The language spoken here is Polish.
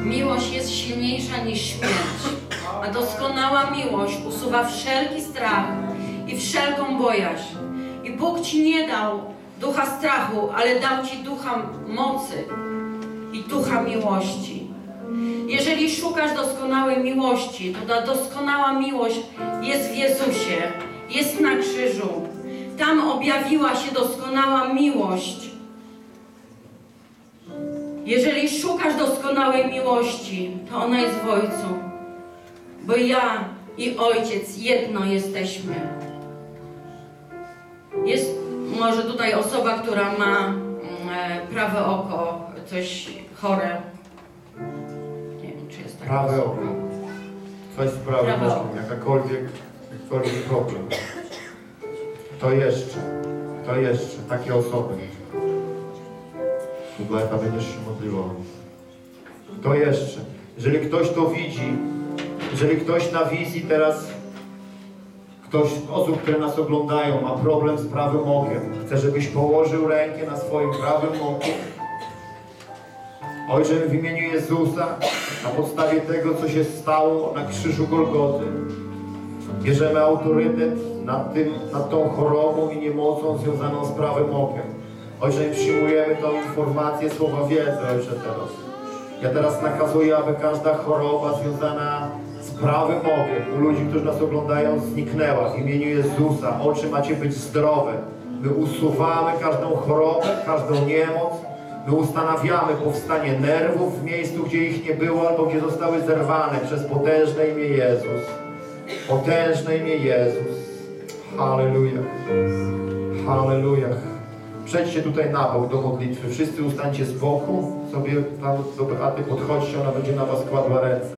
Miłość jest silniejsza niż śmierć, a doskonała miłość usuwa wszelki strach i wszelką bojaźń. I Bóg Ci nie dał ducha strachu, ale dał Ci ducha mocy i ducha miłości. Jeżeli szukasz doskonałej miłości, to ta doskonała miłość jest w Jezusie, jest na krzyżu. Tam objawiła się doskonała miłość. Jeżeli szukasz doskonałej miłości, to ona jest w Ojcu. Bo ja i Ojciec jedno jesteśmy. Jest może tutaj osoba, która ma prawe oko, coś chore. Nie wiem, czy jest tak. Prawe oko. Coś z prawym okiem, jakikolwiek problem. Kto jeszcze? Takie osoby. Bajka, będziesz się modliła. Kto jeszcze? Jeżeli ktoś to widzi, jeżeli ktoś na wizji teraz, ktoś z osób, które nas oglądają, ma problem z prawym okiem, chcę, żebyś położył rękę na swoim prawym oku. Ojcze, w imieniu Jezusa, na podstawie tego, co się stało na krzyżu Golgoty, bierzemy autorytet nad tą chorobą i niemocą związaną z prawym okiem. Ojcze, przyjmujemy tą informację, słowa wiedzy, Ojcze, teraz. Ja teraz nakazuję, aby każda choroba związana z prawym okiem u ludzi, którzy nas oglądają, zniknęła. W imieniu Jezusa. Oczy macie być zdrowe. My usuwamy każdą chorobę, każdą niemoc. My ustanawiamy powstanie nerwów w miejscu, gdzie ich nie było, albo gdzie zostały zerwane przez potężne imię Jezus. Potężne imię Jezus. Halleluja. Halleluja. Przejdźcie tutaj na bok do modlitwy. Wszyscy ustańcie z boku. Sobie tam do Beaty podchodźcie, ona będzie na was kładła ręce.